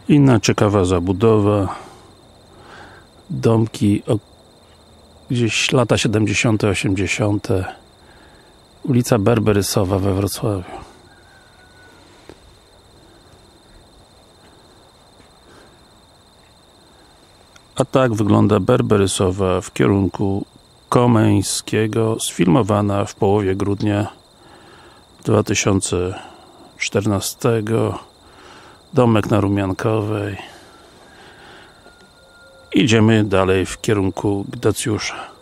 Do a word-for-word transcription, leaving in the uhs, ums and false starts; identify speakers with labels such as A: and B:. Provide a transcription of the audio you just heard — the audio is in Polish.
A: Inna ciekawa zabudowa, domki o, gdzieś lata siedemdziesiąte, osiemdziesiąte, ulica Berberysowa we Wrocławiu. A tak wygląda Berberysowa w kierunku Komeńskiego, sfilmowana w połowie grudnia dwa tysiące czternastego. Domek na Rumiankowej. Idziemy dalej w kierunku Gdecjusza.